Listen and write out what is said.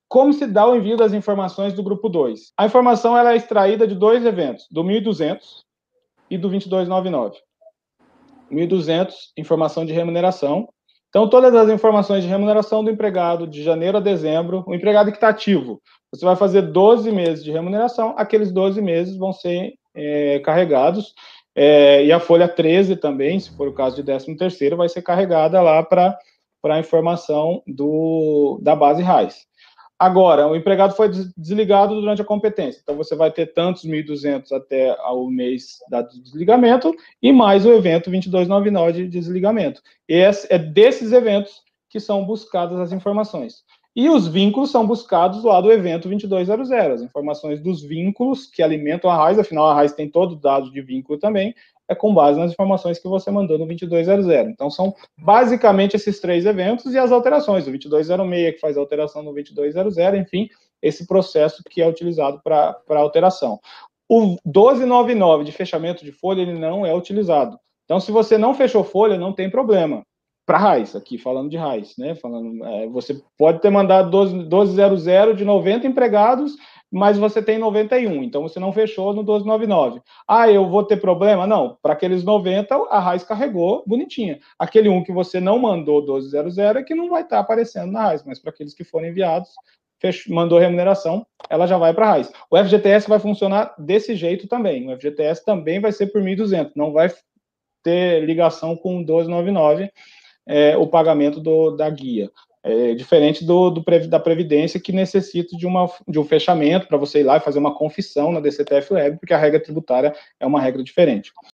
como se dá o envio das informações do grupo 2? A informação ela é extraída de dois eventos, do 1200 e do 2299. 1200, informação de remuneração. Então, todas as informações de remuneração do empregado de janeiro a dezembro, o empregado que está ativo, você vai fazer 12 meses de remuneração, aqueles 12 meses vão ser carregados, e a folha 13 também, se for o caso de 13º, vai ser carregada lá para a informação da base RAIS. Agora, o empregado foi desligado durante a competência, então você vai ter tantos 1.200 até o mês do desligamento e mais o evento 2299 de desligamento. É desses eventos que são buscadas as informações. E os vínculos são buscados lá do evento 2200, as informações dos vínculos que alimentam a RAIS, afinal a RAIS tem todo o dado de vínculo também, é com base nas informações que você mandou no 2200. Então, são basicamente esses três eventos e as alterações, o 2206 que faz a alteração no 2200, enfim, esse processo que é utilizado para alteração. O 1299 de fechamento de folha, ele não é utilizado. Então, se você não fechou folha, não tem problema. Para RAIS, aqui falando de RAIS, né? Você pode ter mandado 1200 de 90 empregados, mas você tem 91, então você não fechou no 1299. Ah, eu vou ter problema? Não, para aqueles 90, a RAIS carregou bonitinha. Aquele um que você não mandou 1200 é que não vai estar aparecendo na RAIS, mas para aqueles que forem enviados, mandou remuneração, ela já vai para a RAIS. O FGTS vai funcionar desse jeito também. O FGTS também vai ser por 1.200, não vai ter ligação com 1299, o pagamento da guia. Diferente da Previdência, que necessita de um fechamento para você ir lá e fazer uma confissão na DCTF Web, porque a regra tributária é uma regra diferente.